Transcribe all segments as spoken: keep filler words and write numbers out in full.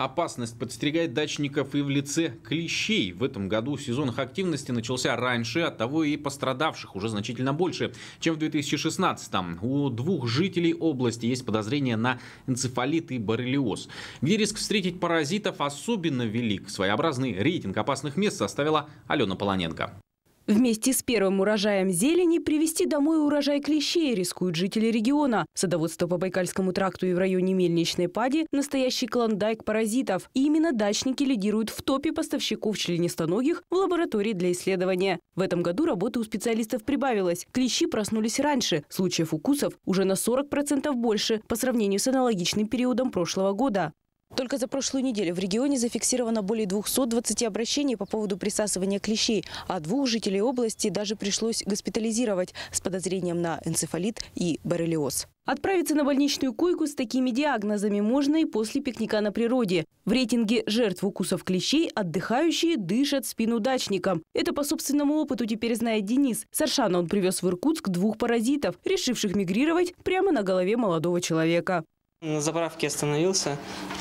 Опасность подстерегает дачников и в лице клещей. В этом году сезон их активности начался раньше, оттого и пострадавших уже значительно больше, чем в две тысячи шестнадцатом. У двух жителей области есть подозрения на энцефалит и боррелиоз. Где риск встретить паразитов особенно велик. Своеобразный рейтинг опасных мест составила Алена Полоненко. Вместе с первым урожаем зелени привезти домой урожай клещей рискуют жители региона. Садоводство по Байкальскому тракту и в районе Мельничной Пади – настоящий клондайк паразитов. И именно дачники лидируют в топе поставщиков членистоногих в лаборатории для исследования. В этом году работы у специалистов прибавилось. Клещи проснулись раньше. Случаев укусов уже на сорок процентов больше по сравнению с аналогичным периодом прошлого года. Только за прошлую неделю в регионе зафиксировано более двухсот двадцати обращений по поводу присасывания клещей, а двух жителей области даже пришлось госпитализировать с подозрением на энцефалит и боррелиоз. Отправиться на больничную койку с такими диагнозами можно и после пикника на природе. В рейтинге жертв укусов клещей отдыхающие дышат в спину дачникам. Это по собственному опыту теперь знает Денис. С Аршана он привез в Иркутск двух паразитов, решивших мигрировать прямо на голове молодого человека. На заправке остановился,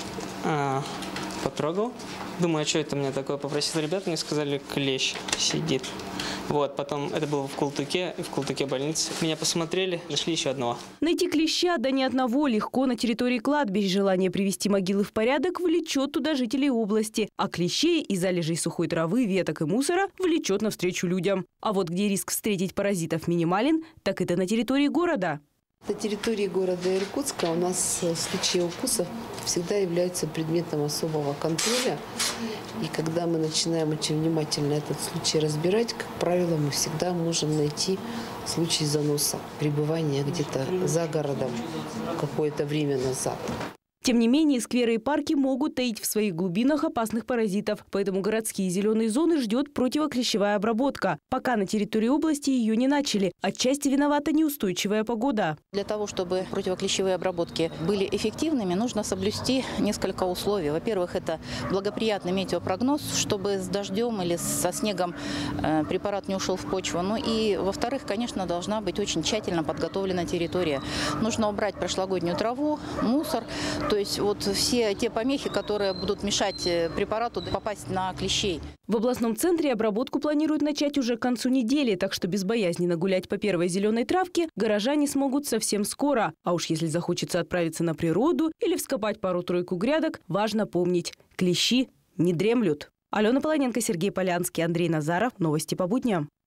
а, потрогал. Думаю, а что это мне такое? Попросил ребят, мне сказали, клещ сидит. Вот, потом это было в Култыке, в Култыке больнице. Меня посмотрели, нашли еще одного. Найти клеща, да не одного, легко на территории кладбищ. Желание привести могилы в порядок влечет туда жителей области. А клещей и залежей сухой травы, веток и мусора влечет навстречу людям. А вот где риск встретить паразитов минимален, так это на территории города. На территории города Иркутска у нас случаи укусов всегда являются предметом особого контроля. И когда мы начинаем очень внимательно этот случай разбирать, как правило, мы всегда можем найти случай заноса, пребывания где-то за городом какое-то время назад. Тем не менее, скверы и парки могут таить в своих глубинах опасных паразитов. Поэтому городские зеленые зоны ждет противоклещевая обработка. Пока на территории области ее не начали. Отчасти виновата неустойчивая погода. Для того, чтобы противоклещевые обработки были эффективными, нужно соблюсти несколько условий. Во-первых, это благоприятный метеопрогноз, чтобы с дождем или со снегом препарат не ушел в почву. Ну и, во-вторых, конечно, должна быть очень тщательно подготовлена территория. Нужно убрать прошлогоднюю траву, мусор. То есть вот все те помехи, которые будут мешать препарату попасть на клещей. В областном центре обработку планируют начать уже к концу недели, так что безбоязненно гулять по первой зеленой травке горожане смогут совсем скоро. А уж если захочется отправиться на природу или вскопать пару-тройку грядок, важно помнить – клещи не дремлют. Алена Полоненко, Сергей Полянский, Андрей Назаров. Новости по будням.